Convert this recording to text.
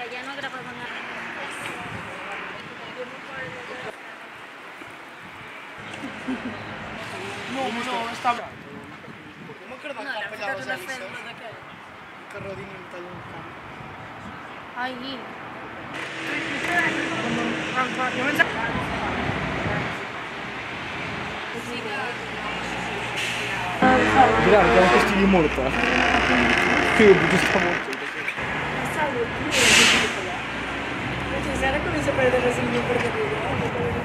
allá no grababan nada. No, està... Com que no capellaves a l'Issa? Que rodin el tall un camp. Ai, Gerard, crec que estigui morta. Sí, potser està morta. Ara comença a perdre la sínia per darrere.